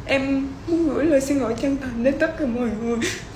Em muốn gửi lời xin lỗi chân thành đến tất cả mọi người.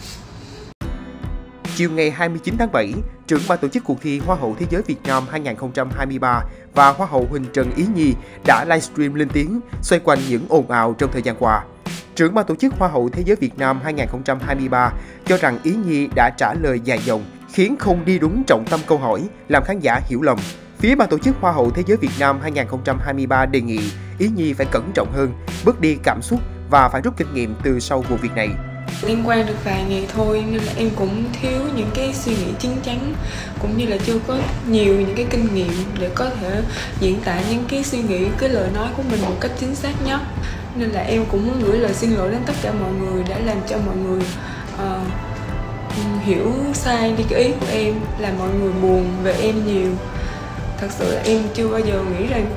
Chiều ngày 29 tháng 7, trưởng ban tổ chức cuộc thi Hoa hậu Thế giới Việt Nam 2023 và Hoa hậu Huỳnh Trần Ý Nhi đã livestream lên tiếng xoay quanh những ồn ào trong thời gian qua. Trưởng ban tổ chức Hoa hậu Thế giới Việt Nam 2023 cho rằng Ý Nhi đã trả lời dài dòng, khiến không đi đúng trọng tâm câu hỏi, làm khán giả hiểu lầm. Phía ban tổ chức Hoa hậu Thế giới Việt Nam 2023 đề nghị Ý Nhi phải cẩn trọng hơn, bớt đi cảm xúc và phải rút kinh nghiệm từ sau vụ việc này. Liên quan được vài ngày thôi nên là em cũng thiếu những cái suy nghĩ chín chắn, cũng như là chưa có nhiều những cái kinh nghiệm để có thể diễn tả những cái suy nghĩ, cái lời nói của mình một cách chính xác nhất. Nên là em cũng muốn gửi lời xin lỗi đến tất cả mọi người đã làm cho mọi người hiểu sai đi cái ý của em, làm mọi người buồn về em nhiều. Thật sự là em chưa bao giờ nghĩ rằng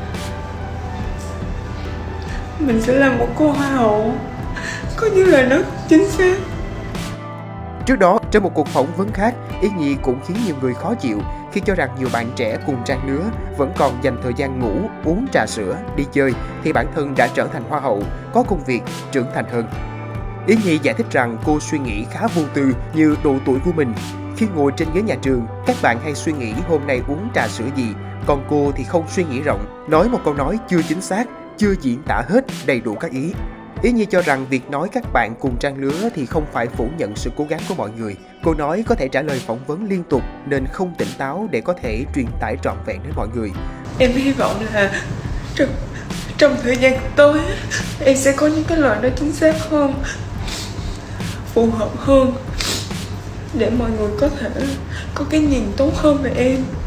mình sẽ là một cô hoa hậu có những lời nói chính xác. Trước đó, trong một cuộc phỏng vấn khác, Ý Nhi cũng khiến nhiều người khó chịu khi cho rằng nhiều bạn trẻ cùng trang lứa vẫn còn dành thời gian ngủ, uống trà sữa, đi chơi thì bản thân đã trở thành hoa hậu, có công việc, trưởng thành hơn. Ý Nhi giải thích rằng cô suy nghĩ khá vô tư như độ tuổi của mình. Khi ngồi trên ghế nhà trường, các bạn hay suy nghĩ hôm nay uống trà sữa gì, còn cô thì không suy nghĩ rộng, nói một câu nói chưa chính xác, chưa diễn tả hết đầy đủ các ý. Ý Nhi cho rằng việc nói các bạn cùng trang lứa thì không phải phủ nhận sự cố gắng của mọi người. Cô nói có thể trả lời phỏng vấn liên tục nên không tỉnh táo để có thể truyền tải trọn vẹn đến mọi người. Em hy vọng là trong thời gian tới em sẽ có những cái lời nói chính xác hơn, phù hợp hơn để mọi người có thể có cái nhìn tốt hơn về em.